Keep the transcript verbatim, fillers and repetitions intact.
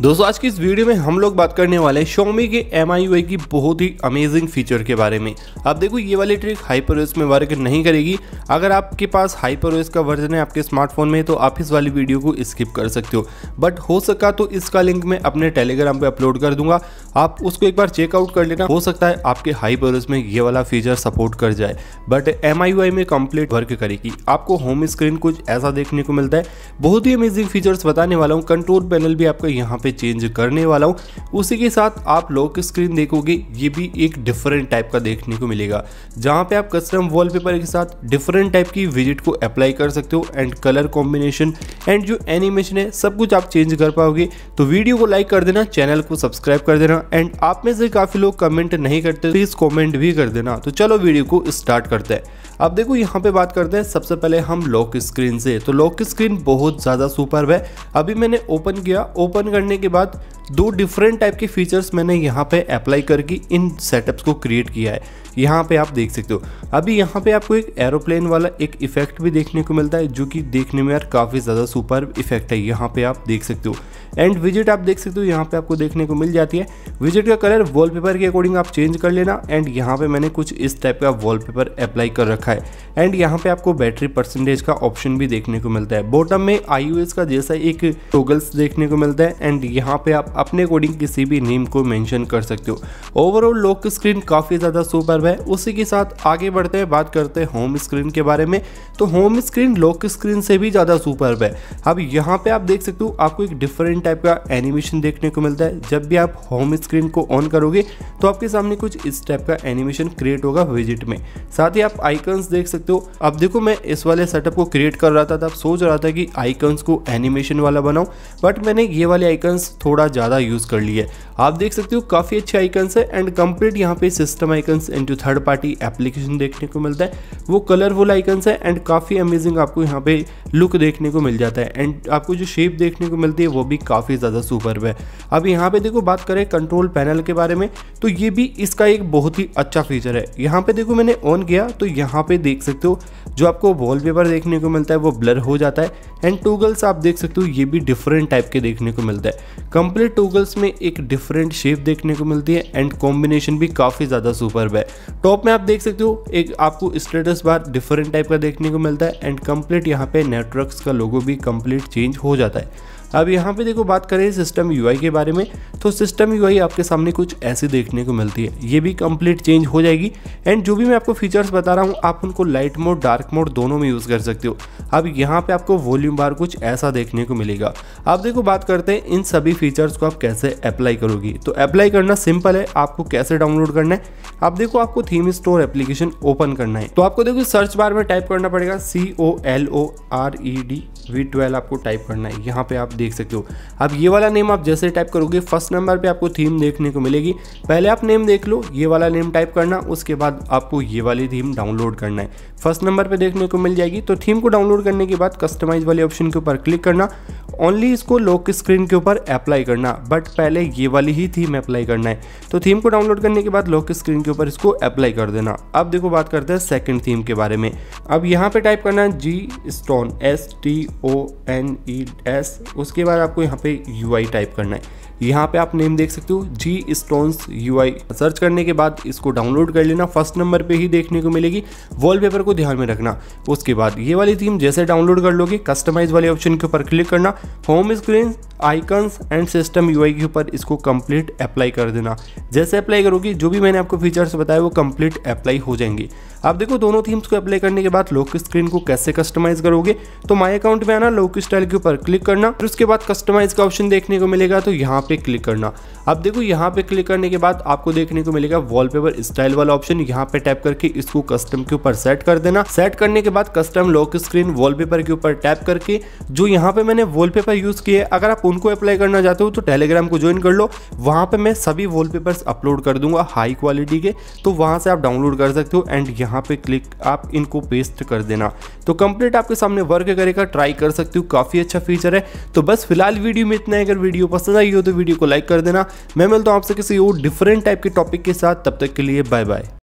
दोस्तों आज की इस वीडियो में हम लोग बात करने वाले हैं Xiaomi के एम आई यू आई की बहुत ही अमेजिंग फीचर के बारे में। आप देखो ये वाली ट्रिक हाइपरओएस में वर्क नहीं करेगी। अगर आपके पास हाइपरओएस का वर्जन है आपके स्मार्टफोन में तो आप इस वाली वीडियो को स्किप कर सकते हो, बट हो सका तो इसका लिंक मैं अपने टेलीग्राम पे अपलोड कर दूंगा, आप उसको एक बार चेकआउट कर लेना। हो सकता है आपके हाइपरओएस में ये वाला फीचर सपोर्ट कर जाए, but M I U I में कंप्लीट वर्क करेगी। आपको होम स्क्रीन कुछ ऐसा देखने को मिलता है, बहुत ही अमेजिंग फीचर्स बताने वाला हूँ। कंट्रोल पैनल भी आपका यहाँ पे चेंज करने वाला हूं। उसी के साथ आप लॉक स्क्रीन देखोगे, ये भी एक डिफरेंट टाइप का देखने को मिलेगा, जहां पे आप कस्टम वॉलपेपर के साथ डिफरेंट टाइप की विजिट को अप्लाई कर सकते हो एंड कलर कॉम्बिनेशन एंड जो एनिमेशन है सब कुछ आप चेंज कर पाओगे। तो वीडियो को लाइक कर देना, चैनल को सब्सक्राइब कर देना एंड आप में से काफी लोग कमेंट नहीं करते, प्लीज कमेंट भी कर देना। तो चलो वीडियो को स्टार्ट करते हैं। अब देखो यहाँ पे बात करते हैं सबसे पहले हम लॉक स्क्रीन से। तो लॉक स्क्रीन बहुत ज़्यादा सुपर्ब है। अभी मैंने ओपन किया, ओपन करने के बाद दो डिफरेंट टाइप के फीचर्स मैंने यहाँ पे अप्लाई करके इन सेटअप्स को क्रिएट किया है। यहाँ पे आप देख सकते हो। अभी यहाँ पे आपको एक एरोप्लेन वाला एक इफेक्ट भी देखने को मिलता है, जो कि देखने में यार काफ़ी ज़्यादा सुपर्ब इफेक्ट है। यहाँ पे आप देख सकते हो एंड विजिट आप देख सकते हो, यहाँ पे आपको देखने को मिल जाती है। विजिट का कलर वॉलपेपर के अकॉर्डिंग आप चेंज कर लेना एंड यहाँ पे मैंने कुछ इस टाइप का वॉलपेपर अप्लाई कर रखा है एंड यहाँ पे आपको बैटरी परसेंटेज का ऑप्शन भी देखने को मिलता है। बॉटम में आई ओ एस का जैसा एक टॉगल्स देखने को मिलता है एंड यहाँ पे आप अपने अकॉर्डिंग किसी भी नेम को मेंशन कर सकते हो। ओवरऑल लॉक स्क्रीन काफ़ी ज़्यादा सुपर्ब है। उसी के साथ आगे बढ़ते हैं, बात करते हैं होम स्क्रीन के बारे में। तो होम स्क्रीन लॉक स्क्रीन से भी ज़्यादा सुपर्ब है। अब यहाँ पे आप देख सकते हो, आपको एक डिफरेंट टाइप का एनिमेशन देखने को मिलता है। जब भी आप होम स्क्रीन को ऑन करोगे तो आपके सामने कुछ इस टाइप का एनिमेशन क्रिएट होगा विजिट में। साथ ही आप आइकन्स देख सकते हो। अब देखो मैं इस वाले सेटअप को क्रिएट कर रहा था तब सोच रहा था कि आइकन्स को एनिमेशन वाला बनाऊं, बट मैंने ये वाले आइकन्स थोड़ा ज़्यादा यूज़ कर लिए। आप देख सकते हो काफ़ी अच्छे आइकन्स है एंड कंप्लीट यहाँ पे system icons and third party application देखने को मिलता है, वो कलरफुल आइकन्स है एंड काफ़ी अमेजिंग आपको यहाँ पे लुक देखने को मिल जाता है एंड आपको जो शेप देखने को मिलती है वो भी काफ़ी ज़्यादा सुपर्ब है। अब यहाँ पे देखो बात करें कंट्रोल पैनल के बारे में, तो ये भी इसका एक बहुत ही अच्छा फीचर है। यहाँ पे देखो मैंने ऑन किया तो यहाँ पे देख सकते हो जो आपको वॉलपेपर देखने को मिलता है वो ब्लर हो जाता है एंड टूगल्स आप देख सकते हो ये भी डिफरेंट टाइप के देखने को मिलता है। कंप्लीट टूगल्स में एक डिफरेंट शेप देखने को मिलती है एंड कॉम्बिनेशन भी काफ़ी ज़्यादा सुपर्ब है। टॉप में आप देख सकते हो एक आपको स्टेटस बार डिफरेंट टाइप का देखने को मिलता है एंड कंप्लीट यहाँ पे नेटवर्क्स का लोगो भी कंप्लीट चेंज हो जाता है। अब यहाँ पे देखो बात करें सिस्टम यू आई के बारे में, तो सिस्टम यू आई आपके सामने कुछ ऐसी देखने को मिलती है। ये भी कंप्लीट चेंज हो जाएगी एंड जो भी मैं आपको फीचर्स बता रहा हूँ आप उनको लाइट मोड डार्क मोड दोनों में यूज़ कर सकते हो। अब यहाँ पे आपको वॉल्यूम बार कुछ ऐसा देखने को मिलेगा। अब देखो बात करते हैं इन सभी फीचर्स को आप कैसे अप्लाई करोगी। तो अप्लाई करना सिंपल है। आपको कैसे डाउनलोड करना है, आप देखो आपको थीम स्टोर एप्लीकेशन ओपन करना है। तो आपको देखो सर्च बार में टाइप करना पड़ेगा C O L O R E D V twelve आपको टाइप करना है। यहाँ पे आप देख सकते हो। अब ये वाला नेम आप जैसे टाइप करोगे फर्स्ट नंबर पे आपको थीम देखने को मिलेगी। पहले आप नेम देख लो, ये वाला नेम टाइप करना, उसके बाद आपको ये वाली थीम डाउनलोड करना है। फर्स्ट नंबर पे देखने को मिल जाएगी। तो थीम को डाउनलोड करने के बाद कस्टमाइज वाले ऑप्शन के ऊपर क्लिक करना, ओनली इसको लॉक स्क्रीन के ऊपर अप्लाई करना, बट पहले ये वाली ही थीम अप्लाई करना है। तो थीम को डाउनलोड करने के बाद लॉक स्क्रीन के ऊपर इसको अप्लाई कर देना। अब देखो बात करते हैं सेकंड थीम के बारे में। अब यहाँ पे टाइप करना है G stone S T O N E S, उसके बाद आपको यहाँ पे यू आई टाइप करना है। यहाँ पे आप नेम देख सकते हो G stones U I. Search करने के बाद इसको डाउनलोड कर लेना, फर्स्ट नंबर पे ही देखने को मिलेगी। वॉलपेपर को ध्यान में रखना। उसके बाद ये वाली थीम जैसे डाउनलोड कर लोगे कस्टमाइज वाले ऑप्शन के ऊपर क्लिक करना, home screen icons and system U I के ऊपर इसको कंप्लीट अप्लाई कर देना। जैसे अप्लाई करोगे जो भी मैंने आपको फीचर्स बताए वो कंप्लीट अप्लाई हो जाएंगे। आप देखो दोनों थीम्स को अप्लाई करने के बाद लॉक स्क्रीन को कैसे कस्टमाइज करोगे, तो माय अकाउंट में आना, लॉक स्टाइल के ऊपर क्लिक करना, फिर उसके बाद कस्टमाइज का ऑप्शन देखने को मिलेगा तो यहाँ पे क्लिक करना। अब देखो यहाँ पे क्लिक करने के बाद आपको देखने को मिलेगा वॉलपेपर स्टाइल वाला ऑप्शन। यहाँ पे टैप करके इसको कस्टम के ऊपर सेट कर देना। सेट करने के बाद कस्टम लॉक स्क्रीन वॉलपेपर के ऊपर टैप करके जो यहाँ पे मैंने वॉलपेपर यूज किए, अगर आप उनको अप्लाई करना चाहते हो तो टेलीग्राम को ज्वाइन कर लो। वहाँ पे मैं सभी वॉलपेपर्स अपलोड कर दूंगा हाई क्वालिटी के, तो वहाँ से आप डाउनलोड कर सकते हो एंड यहाँ पे क्लिक आप इनको पेस्ट कर देना। तो कंप्लीट आपके सामने वर्क करेगा, ट्राई कर सकते हो, काफी अच्छा फीचर है। तो बस फिलहाल वीडियो में इतना है। अगर वीडियो पसंद आई हो तो वीडियो को लाइक कर देना। मैं मिलता हूँ आपसे किसी और डिफरेंट टाइप के टॉपिक के साथ, तब तक के लिए बाय बाय।